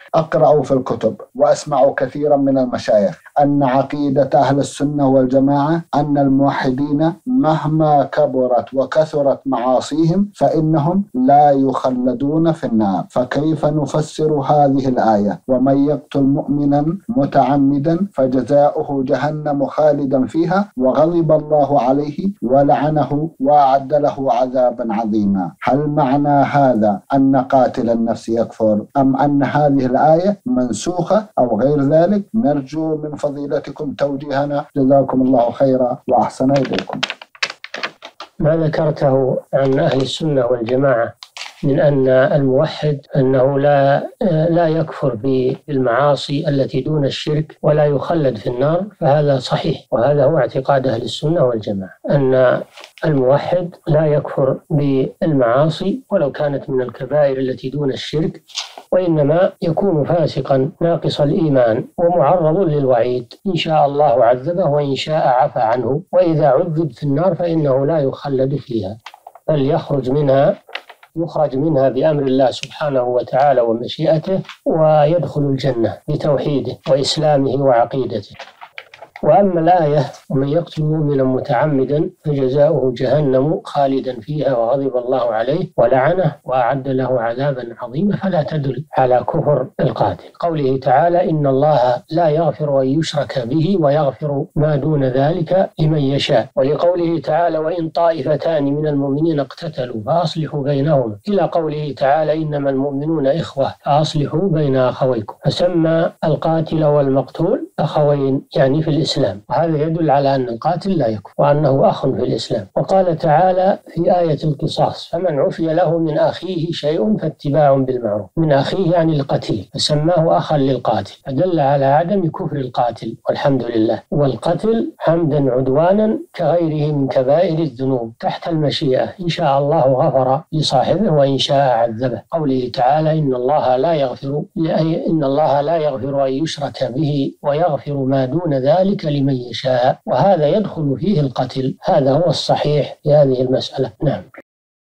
أقرأ في الكتب وأسمع كثيرا من المشايخ أن عقيدة أهل السنة والجماعة أن الموحدين مهما كبرت وكثرت معاصيهم فإنهم لا يخلدون في النار. فكيف نفسر هذه الآية؟ ومن يقتل مؤمنا متعمدا فجزاؤه جهنم خالدا فيها وغضب الله عليه ولعنه وأعد له عذابا عظيما. هل معنى هذا أن قاتل النفس يكفر أم أن هذه الآية منسوخة أو غير ذلك؟ نرجو من فضيلتكم توجيهنا، جزاكم الله خيرا وأحسن إليكم. ما ذكرته عن أهل السنة والجماعة من أن الموحد أنه لا يكفر بالمعاصي التي دون الشرك ولا يخلد في النار، فهذا صحيح، وهذا هو اعتقاد أهل السنة والجماعة، أن الموحد لا يكفر بالمعاصي ولو كانت من الكبائر التي دون الشرك، وإنما يكون فاسقا ناقص الإيمان ومعرض للوعيد، إن شاء الله عذبه وإن شاء عفى عنه، وإذا عذب في النار فإنه لا يخلد فيها بل يخرج منها بأمر الله سبحانه وتعالى ومشيئته، ويدخل الجنة بتوحيده وإسلامه وعقيدته. وأما الآية ومن يقتل مؤمنا متعمدا فجزاؤه جهنم خالدا فيها وغضب الله عليه ولعنه وأعد له عذابا عظيما، فلا تدل على كفر القاتل. قوله تعالى إن الله لا يغفر أن يشرك به ويغفر ما دون ذلك لمن يشاء، ولقوله تعالى وإن طائفتان من المؤمنين اقتتلوا فأصلحوا بينهما، إلى قوله تعالى إنما المؤمنون إخوة فأصلحوا بين أخويكم، فسمى القاتل والمقتول أخوين يعني في الإسلام، وهذا يدل على أن القاتل لا يكفر وأنه أخ في الإسلام. وقال تعالى في آية القصاص فمن عفي له من أخيه شيء فاتباع بالمعروف، من أخيه يعني القتيل، فسماه أخا للقاتل، فدل على عدم كفر القاتل والحمد لله. والقتل عمدا عدوانا كغيره من كبائر الذنوب تحت المشيئة، إن شاء الله غفر لصاحبه وإن شاء عذبه. قوله تعالى إن الله لا يغفر أن يشرك به ويغفر ما دون ذلك لمن يشاء، وهذا يدخل فيه القتل، هذا هو الصحيح في هذه المسألة. نعم.